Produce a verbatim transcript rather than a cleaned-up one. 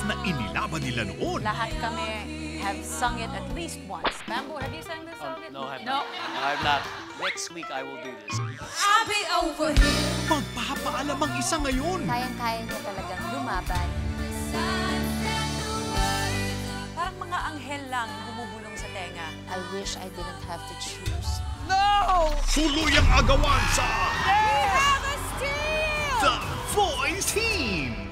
na inilaban nila noon. Lahat kami have sung it at least once. Bamboo, have you sung this song? Um, no, I have no? not. No, I have not. Next week, I will do this. I'll be over here. Magpapaalam ang isa ngayon. Kayang-kaya niya talagang lumaban. Parang mga anghel lang bumubulong sa tenga. I wish I didn't have to choose. No! Tuluyang agawan sa We have a steal! The Voice Team!